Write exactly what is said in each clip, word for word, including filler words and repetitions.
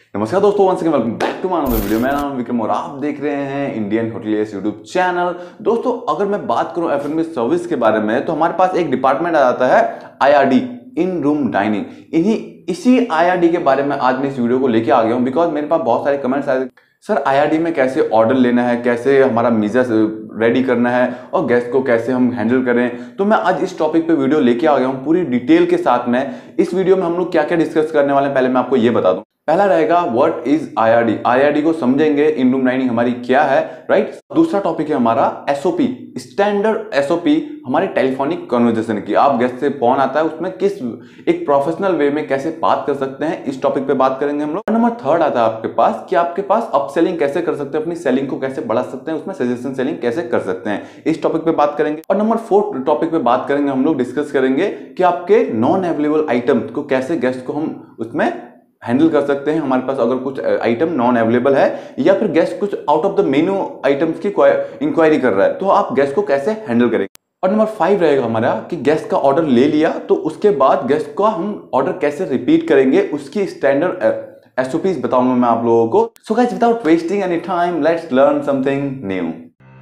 नमस्कार दोस्तों, once again welcome back to my another video. मेरा नाम विक्रम और आप देख रहे हैं इंडियन होटलियर्स यूट्यूब चैनल। दोस्तों, अगर मैं बात करूं एफ&बी सर्विस के बारे में तो हमारे पास एक डिपार्टमेंट आ जाता है I R D, in room dining. इन्हीं इसी आई आर डी के बारे में आज मैं इस वीडियो को लेके आ गया हूं, बिकॉज मेरे पास बहुत सारे कमेंट्स आए, सर आई आर डी में कैसे ऑर्डर लेना है, कैसे हमारा मीज़ा रेडी करना है और गेस्ट को कैसे हम हैंडल करें। तो मैं आज इस टॉपिक पे वीडियो लेके आ गया हूं पूरी डिटेल के साथ में। इस वीडियो में हम लोग क्या क्या डिस्कस करने वाले हैं, पहले मैं आपको ये बता दूं। पहला रहेगा what is I R D. I R D को समझेंगे, इन रूम डाइनिंग हमारी क्या है, राइट। दूसरा टॉपिक है हमारा S O P, standard S O P हमारे टेलीफोनिक कन्वर्सेशन की। आप गेस्ट से फोन आता है उसमें किस एक प्रोफेशनल वे में कैसे बात कर सकते हैं, इस टॉपिक पे बात करेंगे हम लोग। नंबर थर्ड आता है आपके पास कि आपके पास अपसेलिंग कैसे कर सकते हैं, अपनी सेलिंग को कैसे बढ़ा सकते हैं, उसमें सजेशन सेलिंग कैसे कर सकते हैं, इस टॉपिक पे बात करेंगे। और नंबर फोर्थ टॉपिक पे बात करेंगे हम लोग, डिस्कस करेंगे कि आपके नॉन अवेलेबल आइटम को कैसे गेस्ट को हम उसमें हैंडल कर सकते हैं। हमारे पास अगर कुछ आइटम नॉन अवेलेबल है या फिर गेस्ट कुछ out of the menu items की इंक्वायरी कर रहा है, तो आप गेस्ट को कैसे हैंडल करेंगे। और नंबर फाइव रहेगा हमारा कि गेस्ट का ऑर्डर ले लिया तो उसके बाद गेस्ट का हम ऑर्डर कैसे रिपीट करेंगे, उसकी स्टैंडर्ड एस ओ पीज बताऊंगा मैं आप लोगों को। So guys, without wasting any time, let's learn something new.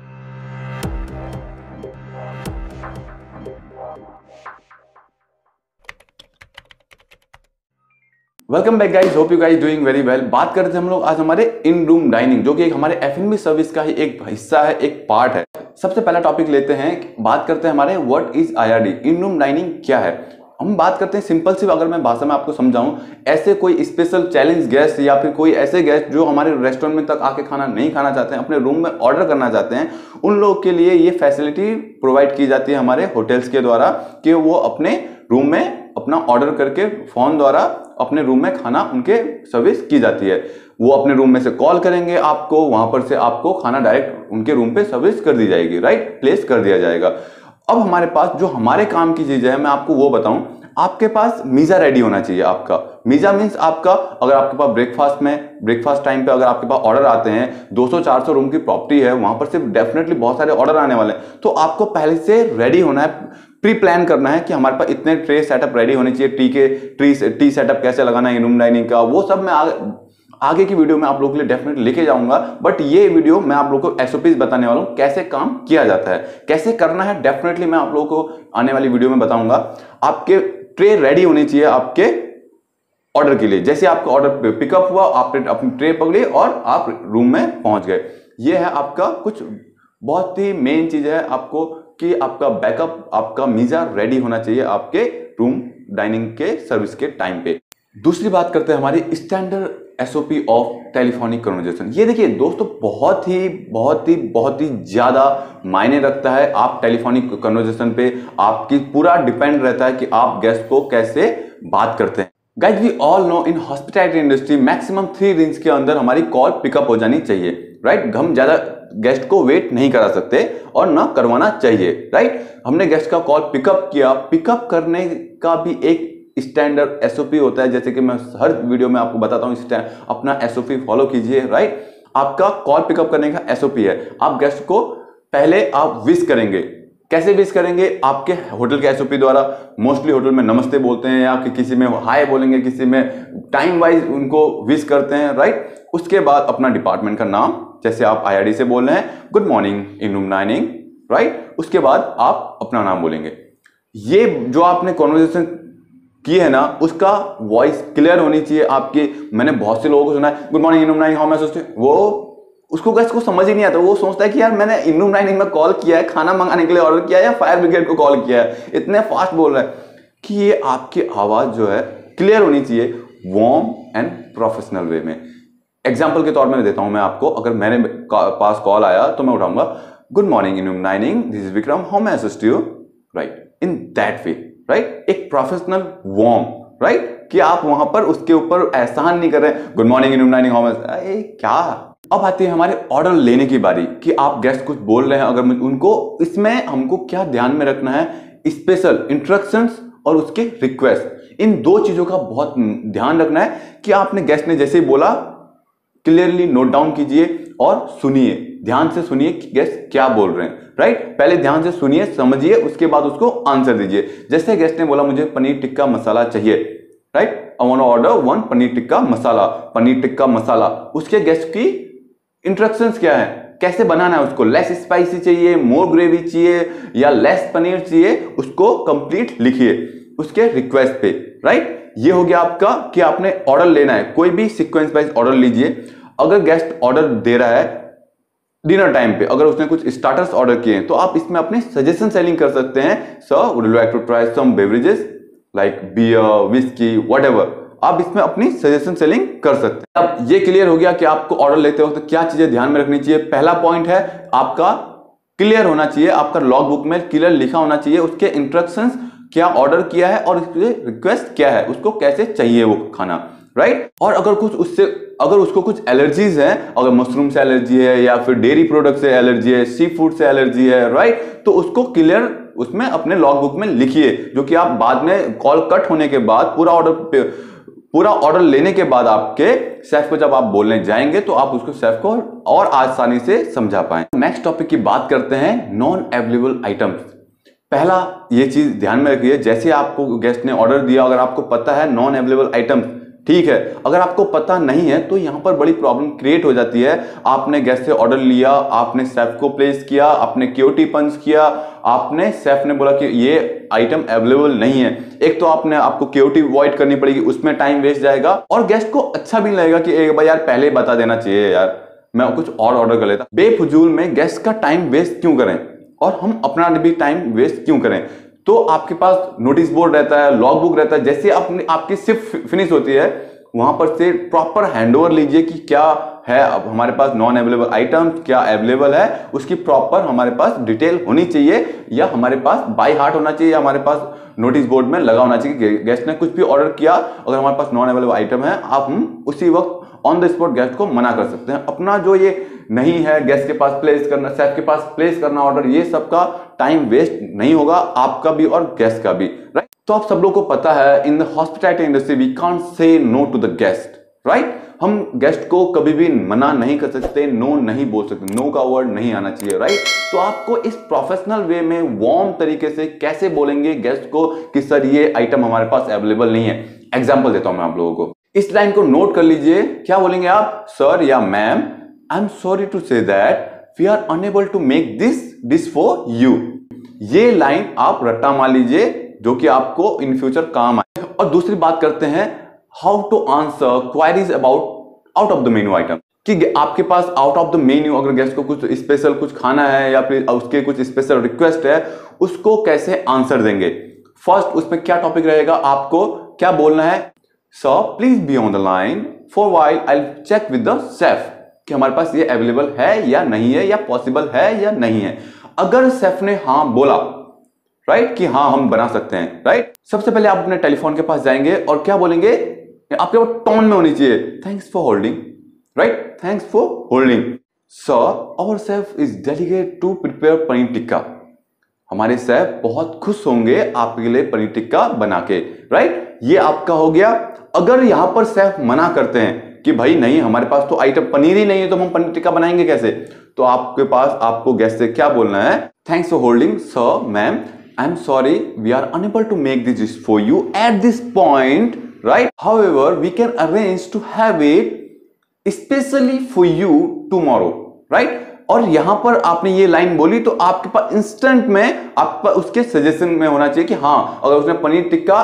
Welcome back guys, hope you guys doing very well. बात करते हैं हम लोग आज हमारे इन रूम डाइनिंग, जो कि एक हमारे एफ एंड बी सर्विस का ही एक हिस्सा है, एक पार्ट है। सबसे पहला टॉपिक लेते हैं, बात करते हैं हमारे what is I R D, in room dining क्या है। हम बात करते हैं सिंपल सी, अगर मैं भाषा में आपको समझाऊं, ऐसे कोई स्पेशल चैलेंज गेस्ट या फिर कोई ऐसे गेस्ट जो हमारे रेस्टोरेंट में तक आके खाना नहीं खाना चाहते हैं, अपने रूम में ऑर्डर करना चाहते हैं, उन लोगों के लिए ये फैसिलिटी प्रोवाइड की जाती है हमारे होटल्स के द्वारा कि वो अपने रूम में अपना ऑर्डर करके फोन द्वारा अपने रूम में खाना उनके सर्विस की जाती है। वो अपने रूम में से कॉल करेंगे आपको, वहां पर से आपको खाना डायरेक्ट उनके रूम पे सर्विस कर दी जाएगी, राइट, प्लेस कर दिया जाएगा। अब हमारे पास जो हमारे काम की चीज है, मैं आपको वो बताऊं। आपके पास मीजा रेडी होना चाहिए। आपका मीजा मीन्स आपका, अगर आपके पास ब्रेकफास्ट में ब्रेकफास्ट टाइम पे अगर आपके पास ऑर्डर आते हैं, दो सौ चार सौ रूम की प्रॉपर्टी है, वहां पर से डेफिनेटली बहुत सारे ऑर्डर आने वाले हैं, तो आपको पहले से रेडी होना है, प्री प्लान करना है कि हमारे पास इतने ट्रे सेटअप रेडी होने चाहिए। टी के ट्री टी सेटअप कैसे लगाना है रूम डाइनिंग का, वो सब मैं आगे आगे की वीडियो में आप लोगों के लिए डेफिनेटली लेके जाऊंगा। बट ये वीडियो मैं आप लोगों को एस ओ पीज बताने वाला हूं, कैसे काम किया जाता है, कैसे करना है, डेफिनेटली मैं आप लोगों को आने वाली वीडियो में बताऊंगा। आपके ट्रे रेडी होनी चाहिए आपके ऑर्डर के लिए। जैसे आपका ऑर्डर पिकअप हुआ, आपने अपनी ट्रे पकड़ी और आप रूम में पहुंच गए। ये है आपका कुछ बहुत ही मेन चीज है आपको कि आपका बैकअप, आपका मीजा रेडी होना चाहिए आपके रूम डाइनिंग के सर्विस के टाइम पे। दूसरी बात करते हैं हमारी standard S O P of telephonic conversation. ये देखिए दोस्तों, बहुत ही बहुत ही बहुत ही ज्यादा मायने रखता है। आप टेलीफोनिक कन्वर्सेशन पे आपकी पूरा डिपेंड रहता है कि आप गेस्ट को कैसे बात करते हैं। Guys, we all know in hospitality industry maximum three rings के अंदर हमारी कॉल पिकअप हो जानी चाहिए, राइट। हम ज्यादा गेस्ट को वेट नहीं करा सकते और ना करवाना चाहिए, राइट। हमने गेस्ट का कॉल पिकअप किया, पिकअप करने का भी एक स्टैंडर्ड एस ओ पी होता है, जैसे कि मैं हर वीडियो में आपको बताता हूं, अपना एस ओ पी फॉलो कीजिए, राइट। आपका कॉल पिकअप करने का एस ओ पी है, आप गेस्ट को पहले आप विश करेंगे। कैसे विश करेंगे? आपके होटल के एस ओ पी द्वारा। मोस्टली होटल में नमस्ते बोलते हैं या कि किसी में हाय बोलेंगे, किसी में टाइम वाइज उनको विश करते हैं, राइट। उसके बाद अपना डिपार्टमेंट का नाम, जैसे आप आई आर डी से बोल रहे हैं, good morning in room dining, right. उसके बाद आप अपना नाम बोलेंगे। ये जो आपने कॉन्वर्सेशन की है ना, उसका वॉइस क्लियर होनी चाहिए आपकी। मैंने बहुत से लोगों को सुना है, good morning in room dining, how may सोचते, वो उसको गेस्ट को समझ ही नहीं आता। वो सोचता है कि यार मैंने इन रूम डाइनिंग में कॉल किया है, खाना मंगाने के लिए ऑर्डर किया है या फायर ब्रिगेड को कॉल किया है, इतने फास्ट बोल रहा है। कि ये आपकी आवाज जो है क्लियर होनी चाहिए, वार्म एंड प्रोफेशनल वे में। एग्जाम्पल के तौर में देता हूं मैं आपको, अगर मेरे पास कॉल आया तो मैं उठाऊंगा, good morning in room dining, this is Vikram, how may assist you, right, in that way, right. एक प्रोफेशनल वार्म, राइट, कि आप वहां पर उसके ऊपर एहसान नहीं कर रहे, good morning in room dining, how may, क्या। अब आती है हमारे ऑर्डर लेने की बारी कि आप गेस्ट कुछ बोल रहे हैं, अगर उनको, इसमें हमको क्या ध्यान में रखना है, स्पेशल इंस्ट्रक्शंस और उसके रिक्वेस्ट, इन दो चीजों का बहुत ध्यान रखना है कि आपने गेस्ट ने जैसे ही बोला क्लियरली नोट डाउन कीजिए और सुनिए, ध्यान से सुनिए कि गेस्ट क्या बोल रहे हैं, राइट। पहले ध्यान से सुनिए, समझिए, उसके बाद उसको आंसर दीजिए। जैसे गेस्ट ने बोला मुझे पनीर टिक्का मसाला चाहिए, right, I want to order one paneer tikka masala, paneer tikka masala, उसके गेस्ट की इंस्ट्रक्शंस क्या है, कैसे बनाना है उसको, लेस स्पाइसी चाहिए, मोर ग्रेवी चाहिए या लेस पनीर चाहिए, उसको कंप्लीट लिखिए उसके रिक्वेस्ट पे, राइट। ये हो गया आपका कि आपने ऑर्डर लेना है, कोई भी सीक्वेंस वाइज ऑर्डर लीजिए। अगर गेस्ट ऑर्डर दे रहा है डिनर टाइम पे, अगर उसने कुछ स्टार्टर्स ऑर्डर किए हैं तो आप इसमें अपनी सजेशन सेलिंग कर सकते हैं। Sir would you like to try some beverages like beer, whisky, whatever, आप इसमें अपनी सजेशन सेलिंग कर सकते हैं। अब ये क्लियर हो गया कि आपको ऑर्डर लेते वक्त क्या चीजें ध्यान में रखनी चाहिए। पहला पॉइंट है आपका क्लियर होना चाहिए, आपका लॉग बुक में क्लियर लिखा होना चाहिए उसके इंस्ट्रक्शंस, क्या ऑर्डर किया है और उसके रिक्वेस्ट क्या है, उसको कैसे चाहिए वो खाना, राइट। और अगर कुछ उससे अगर उसको कुछ एलर्जीज है, अगर मशरूम से एलर्जी है या फिर डेयरी प्रोडक्ट से एलर्जी है, सी फूड से एलर्जी है, राइट, तो उसको क्लियर उसमें अपने लॉग बुक में लिखिए, जो कि आप बाद में कॉल कट होने के बाद पूरा ऑर्डर पूरा ऑर्डर लेने के बाद आपके शेफ को जब आप बोलने जाएंगे तो आप उसको शेफ को और आसानी से समझा पाए। नेक्स्ट टॉपिक की बात करते हैं नॉन अवेलेबल आइटम्स। पहला ये चीज ध्यान में रखिए, जैसे आपको गेस्ट ने ऑर्डर दिया, अगर आपको पता है नॉन अवेलेबल आइटम्स, ठीक है। अगर आपको पता नहीं है तो यहां पर बड़ी प्रॉब्लम क्रिएट हो जाती है। आपने गेस्ट से ऑर्डर लिया, आपने शेफ को प्लेस किया, आपने क्यूटी पंच किया, आपने शेफ ने बोला कि ये आइटम अवेलेबल नहीं है। एक तो आपने आपको क्यूटी वॉइड करनी पड़ेगी, उसमें टाइम वेस्ट जाएगा और गेस्ट को अच्छा भी नहीं लगेगा कि एक बार यार पहले बता देना चाहिए, यार मैं कुछ और ऑर्डर कर लेता। बेफजूल में गेस्ट का टाइम वेस्ट क्यों करें और हम अपना भी टाइम वेस्ट क्यों करें। तो आपके पास नोटिस बोर्ड रहता है, लॉग बुक रहता है, जैसे अपनी आपकी शिफ्ट फिनिश होती है वहां पर से प्रॉपर हैंडओवर लीजिए कि क्या है अब हमारे पास नॉन अवेलेबल आइटम्स, क्या अवेलेबल है, उसकी प्रॉपर हमारे पास डिटेल होनी चाहिए, या हमारे पास बाय हार्ट होना चाहिए, या हमारे पास नोटिस बोर्ड में लगा होना चाहिए कि गेस्ट ने कुछ भी ऑर्डर किया, अगर हमारे पास नॉन अवेलेबल आइटम है आप हम उसी वक्त ऑन द स्पॉट गेस्ट को मना कर सकते हैं। अपना जो ये नहीं है गेस्ट के पास प्लेस करना, शेफ के पास प्लेस करना ऑर्डर, ये सबका टाइम वेस्ट नहीं होगा, आपका भी और गेस्ट का भी, राइट। तो आप सब लोग को पता है in the hospitality industry we can't say no to the guest, right. हम गेस्ट को कभी भी मना नहीं कर सकते, नो नहीं बोल सकते, नो का वर्ड नहीं आना चाहिए, राइट। तो आपको इस प्रोफेशनल वे में वार्म तरीके से कैसे बोलेंगे गेस्ट को कि सर ये आइटम हमारे पास अवेलेबल नहीं है। एग्जाम्पल देता हूं मैं आप लोगों को, इस लाइन को नोट कर लीजिए। क्या बोलेंगे आप, सर या ma'am I am sorry to say that we are unable to make this dish for you. ये लाइन आप रट्टा मार लीजिए जो कि आपको इन फ्यूचर काम आए। और दूसरी बात करते हैं how to answer queries about out of the menu item, कि आपके पास आउट ऑफ द मेन्यू अगर गेस्ट को कुछ स्पेशल कुछ खाना है या फिर उसके कुछ स्पेशल रिक्वेस्ट है, उसको कैसे आंसर देंगे। फर्स्ट उसमें क्या टॉपिक रहेगा, आपको क्या बोलना है, sir please be on the line for while I will check with the chef कि हमारे पास ये अवेलेबल है या नहीं है, या पॉसिबल है या नहीं है। अगर शेफ ने हाँ बोला, राइट, कि हाँ हम बना सकते हैं, राइट, सबसे पहले आप अपने टेलीफोन के पास जाएंगे और क्या बोलेंगे, आपके पास टोन में होनी चाहिए, thanks for holding, right, thanks for holding, sir our chef is dedicated to prepare paneer tikka. हमारे शेफ बहुत खुश होंगे आपके लिए पनीर टिक्का बना के, राइट। ये आपका हो गया। अगर यहां पर शेफ मना करते हैं कि भाई नहीं हमारे पास तो आइटम पनीर ही नहीं है तो हम पनीर टिक्का बनाएंगे कैसे, तो आपके पास आपको गेस्ट से क्या बोलना है, thanks for holding sir ma'am I am sorry we are unable to make this dish for you at this point, right, however we can arrange to have it specially for you tomorrow, right. और यहां पर आपने ये line बोली तो आपके पास instant में आपका उसके सजेशन में होना चाहिए कि हाँ अगर उसने पनीर टिक्का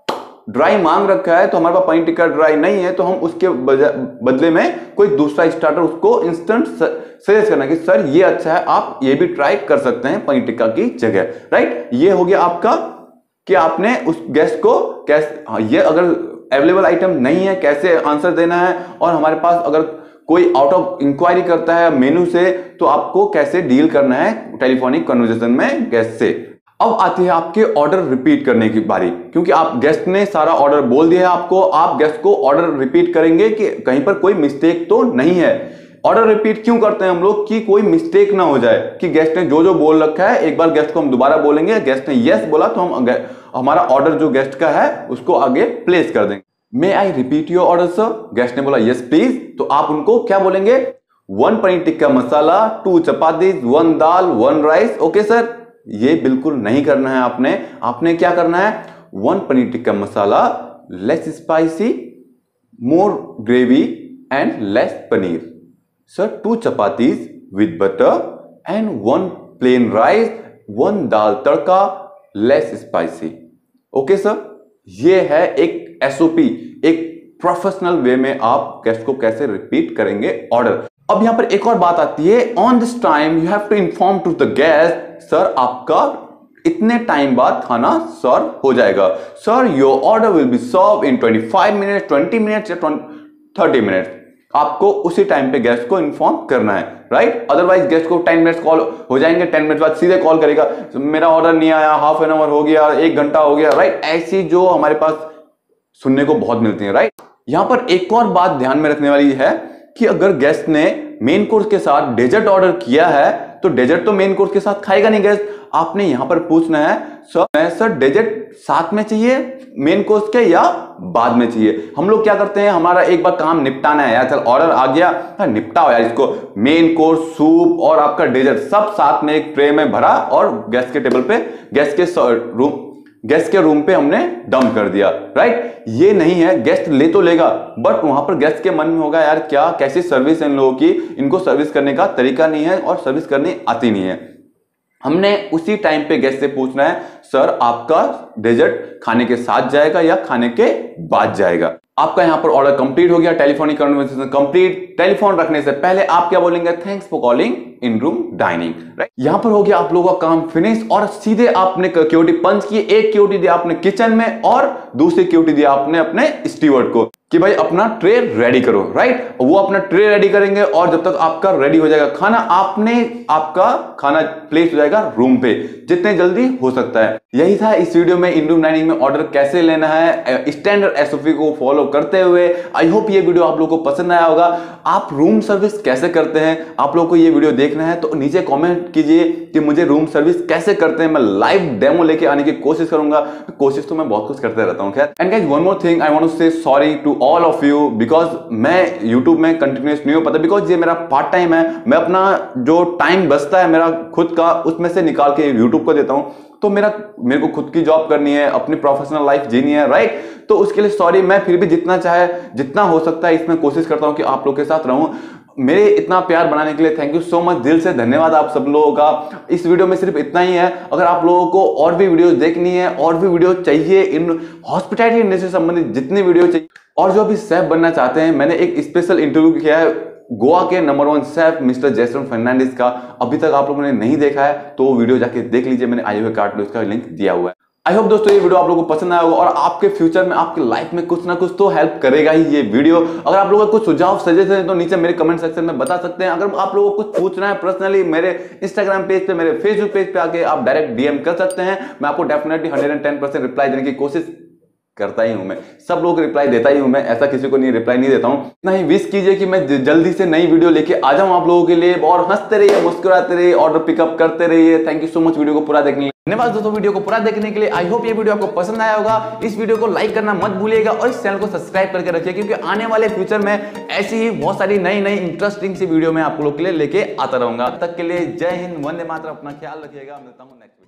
ड्राई मांग रखा है तो हमारे पास पनीर टिक्का ड्राई नहीं है, तो हम उसके बदले में कोई दूसरा स्टार्टर उसको इंस्टेंट सजेस्ट करना कि सर ये अच्छा है, आप ये भी ट्राई कर सकते हैं पनीर टिक्का की जगह, राइट। ये हो गया आपका कि आपने उस गेस्ट को कैसे, हाँ, ये अगर अवेलेबल आइटम नहीं है कैसे आंसर देना है, और हमारे पास अगर कोई आउट ऑफ इंक्वायरी करता है मेनू से तो आपको कैसे डील करना है टेलीफोनिक कन्वर्सेशन में गेस्ट से। अब आती है आपके ऑर्डर रिपीट करने की बारी, क्योंकि आप गेस्ट ने सारा ऑर्डर बोल दिया है आपको, आप गेस्ट को ऑर्डर रिपीट करेंगे कि कहीं पर कोई मिस्टेक तो नहीं है। ऑर्डर रिपीट क्यों करते हैं हम लोग, कि कोई मिस्टेक ना हो जाए कि गेस्ट ने जो जो बोल रखा है एक बार गेस्ट को हम दोबारा बोलेंगे, गेस्ट ने यस बोला तो हम हमारा ऑर्डर जो गेस्ट का है उसको आगे प्लेस कर देंगे। May I repeat your order sir, guest ने बोला यस प्लीज, तो आप उनको क्या बोलेंगे, one paneer tikka masala, two chapati, one dal, one rice, okay sir. ये बिल्कुल नहीं करना है आपने आपने क्या करना है, one paneer tikka masala, less spicy, more gravy and less paneer. Sir two chapatis with butter and one plain rice, one dal tadka, less spicy. Okay sir, ये है एक एसओपी, एक प्रोफेशनल वे में आप गेस्ट को कैसे रिपीट करेंगे ऑर्डर। अब यहां पर एक और बात आती है, on this time you have to inform to the guest, sir आपका इतने टाइम बाद खाना सर्व हो जाएगा। Sir your order will be serve in twenty five minute, twenty minutes या थर्टी मिनट्स। आपको उसी टाइम पे गेस्ट को इन्फॉर्म करना है, राइट। अदरवाइज गेस्ट को टेन मिनट्स कॉल हो जाएंगे, टेन मिनट बाद सीधे कॉल करेगा, मेरा ऑर्डर नहीं आया, हाफ एन आवर हो गया, एक घंटा हो गया, राइट। ऐसी जो हमारे पास सुनने को बहुत मिलती है, राइट। यहां पर एक और बात ध्यान में रखने वाली है कि अगर गेस्ट ने मेन कोर्स के साथ डेजर्ट ऑर्डर किया है तो डेजर्ट तो मेन कोर्स के साथ खाएगा नहीं गेस्ट। आपने यहां पर पूछना है, सर सर डेजर्ट साथ में चाहिए मेन कोर्स के या बाद में चाहिए। हम लोग क्या करते हैं, हमारा एक बार काम निपटाना है यार, चल ऑर्डर आ गया, हाँ निपटाओ यार इसको। मेन कोर्स, सूप और आपका डेजर्ट सब साथ में एक ट्रे में भरा और गेस्ट के टेबल पे, गेस्ट के रूम गेस्ट के रूम पे हमने डंप कर दिया, राइट। ये नहीं है, गेस्ट ले तो लेगा बट वहां पर गेस्ट के मन में होगा यार क्या कैसी सर्विस है इन लोगों की, इनको सर्विस करने का तरीका नहीं है और सर्विस करनी आती नहीं है। हमने उसी टाइम पे गेस्ट से पूछना है, सर आपका डेजर्ट खाने के साथ जाएगा या खाने के बाद जाएगा। आपका यहां पर ऑर्डर कंप्लीट हो गया, टेलीफोनिक कन्वर्सेशन कंप्लीट। टेलीफोन रखने से पहले आप क्या बोलेंगे, thanks for calling in room dining, right. यहां पर हो गया आप लोगों का काम फिनिश और सीधे आपने क्यूटी पंच की, एक क्यूटी दिया आपने किचन में और दूसरी क्यूटी दिया आपने अपने स्टीवर्ड को कि भाई अपना ट्रे रेडी करो, राइट। वो अपना ट्रे रेडी करेंगे और जब तक आपका रेडी हो जाएगा खाना, आपने आपका खाना प्लेस हो जाएगा रूम पे जितने जल्दी हो सकता है। यही था इस वीडियो में इन रूम डाइनिंग में ऑर्डर कैसे लेना है स्टैंडर्ड एसओपी को फॉलो करते हुए। आई होप ये वीडियो आप लोगों को पसंद आया होगा। आप रूम सर्विस कैसे करते हैं, आप लोगों को ये वीडियो देखना है तो नीचे कमेंट कीजिए कि मुझे रूम सर्विस कैसे करते हैं। मैं लाइव डेमो लेके आने की कोशिश करूंगा, कोशिश तो मैं बहुत कुछ करते रहता हूं खैर। And guys one more thing, I want to say sorry to all of you because मैं यूट्यूब में कंटिन्यूस नहीं हो पाता, बिकॉज ये मेरा पार्ट टाइम है। मैं अपना जो टाइम बचता है मेरा खुद का, उसमें से निकाल के यूट्यूब को देता हूं। तो मेरा मेरे को खुद की जॉब करनी है, अपनी प्रोफेशनल लाइफ जीनी है, राइट। तो उसके लिए सॉरी, मैं फिर भी जितना चाहे जितना हो सकता है इसमें कोशिश करता हूं कि आप लोग के साथ रहूं। मेरे इतना प्यार बनाने के लिए थैंक यू सो मच, दिल से धन्यवाद आप सब लोगों का। इस वीडियो में सिर्फ इतना ही है। अगर आप लोगों को और भी वीडियोस देखनी है, और भी वीडियो चाहिए इन हॉस्पिटैलिटी इंडस्ट्री से संबंधित जितनी वीडियो चाहिए, और जो भी शेफ बनना चाहते हैं, मैंने एक स्पेशल इंटरव्यू किया है गोवा के number one chef mister Jaison Fernandes का। अभी तक आप लोगों ने नहीं देखा है तो वो वीडियो जाके देख लीजिए, मैंने आई हुए कार्ड में उसका लिंक दिया हुआ है। आई होप दोस्तों ये वीडियो आप लोगों को पसंद आया होगा और आपके फ्यूचर में, आपकी लाइफ में कुछ ना कुछ तो हेल्प करेगा ही ये वीडियो। अगर आप लोगों को कुछ सुझाव सजेशन है तो नीचे मेरे कमेंट सेक्शन में बता सकते हैं। अगर आप लोगों को कुछ पूछना है पर्सनली, मेरे इंस्टाग्राम पेज पे, मेरे फेसबुक पेज पे आके आप डायरेक्ट डीएम कर सकते हैं। मैं आपको definitely hundred and ten percent reply देने की कोशिश करता ही हूं। मैं सब लोगों को रिप्लाई देता ही हूं, मैं ऐसा किसी को नहीं रिप्लाई नहीं देता हूं। इतना ही विश कीजिए कि मैं जल्दी से नई वीडियो लेके आ जाऊं आप लोगों के लिए, और हंसते रहिए, मुस्कुराते रहिए, ऑर्डर पिकअप करते रहिए। Thank you so much video को पूरा देखने के लिए। धन्यवाद दोस्तों वीडियो को पूरा देखने के लिए। आई होप ये वीडियो आपको पसंद आया होगा। इस वीडियो को लाइक करना मत भूलिएगा और इस चैनल को सब्सक्राइब करके रखिए, क्योंकि आने वाले फ्यूचर में ऐसी ही बहुत सारी नई नई इंटरेस्टिंग सी वीडियो मैं आप लोगों के लिए लेके आता रहूंगा। तब तक के लिए जय हिंद, वंदे मातरम, अपना ख्याल रखिएगा। मिलता हूं नेक्स्ट